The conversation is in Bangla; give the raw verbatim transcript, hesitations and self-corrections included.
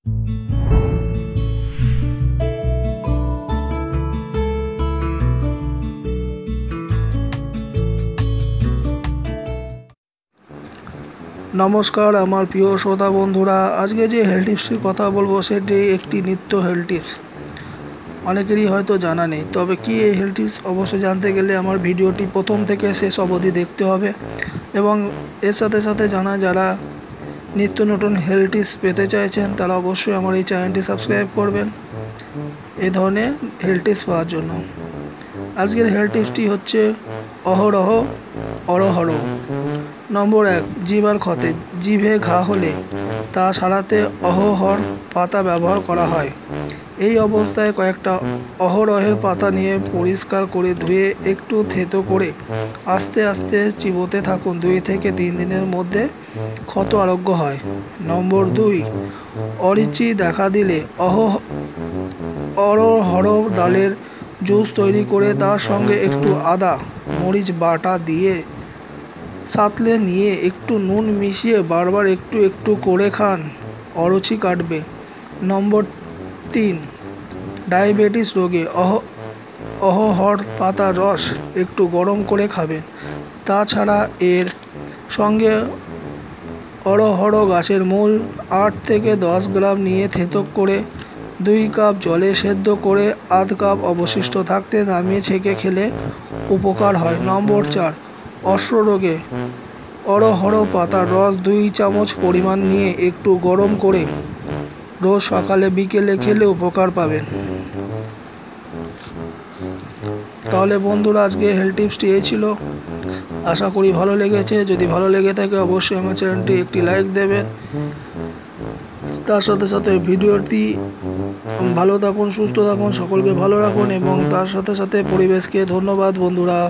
নমস্কার আমার প্রিয় শ্রোতা বন্ধুরা, আজকে যে হেলথ টিপসটির কথা বলবো সেটি একটি নিত্য হেলথ টিপস। অনেকেরই হয়তো জানা নেই, তবে কি এই হেলথ টিপস অবশ্যই জানতে গেলে আমার ভিডিওটি প্রথম থেকে শেষ অবধি দেখতে হবে। এবং এর সাথে সাথে জানা যারা নিত্য নতুন হেলথ টিপস পেতে চাইছেন তারা অবশ্যই আমার এই চ্যানেলটি সাবস্ক্রাইব করবেন এই ধরনের হেলথ টিপস পাওয়ার জন্য। আজকের হেলথ টিপসটি হচ্ছে অহরহ অরহর। নম্বর এক, জিভার ক্ষতে। জিভে ঘা হলে তা সারাতে অহরহর পাতা ব্যবহার করা হয়। এই অবস্থায় কয়েকটা অহরহের পাতা নিয়ে পরিষ্কার করে ধুয়ে একটু থেতো করে আস্তে আস্তে চিবোতে থাকুন। দুই থেকে তিন দিনের মধ্যে ক্ষত আরোগ্য হয়। নম্বর দুই, অরুচি দেখা দিলে অহ অরহর ডালের জুস তৈরি করে তার সঙ্গে একটু আদা মরিচ বাটা দিয়ে সাঁতলে নিয়ে একটু নুন মিশিয়ে বারবার একটু একটু করে খান, অরুচি কাটবে। নম্বর তিন, ডায়াবেটিস রোগে অহ অহরহর পাতার রস একটু গরম করে খাবেন। তাছাড়া এর সঙ্গে অরহর গাছের মূল আট থেকে দশ গ্রাম নিয়ে থেতো করে দুই কাপ জলে সেদ্ধ করে আধ কাপ অবশিষ্ট থাকতে নামিয়ে ছেঁকে খেলে উপকার হয়। নম্বর চার, অশ্ব রোগে অরহর পাতার রস দুই চামচ পরিমাণ নিয়ে একটু গরম করে রোজ সকালে বিকেলে খেলে উপকার পাবেন। তাহলে বন্ধুরা, আজকে হেলথ টিপসটি এই ছিল। আশা করি ভালো লেগেছে। যদি ভালো লেগে থাকে অবশ্যই আমার চ্যানেলটি একটি লাইক দেবেন। তার সাথে সাথে ভিডিওটি ভালো থাকুন, সুস্থ থাকুন, সকলকে ভালো রাখুন এবং তার সাথে সাথে পরিবেশকে ধন্যবাদ বন্ধুরা।